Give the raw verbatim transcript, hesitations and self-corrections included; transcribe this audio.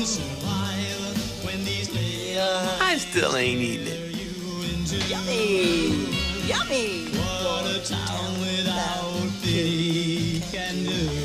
I still ain't eating it. Yummy! Yummy! What a town without pity can do.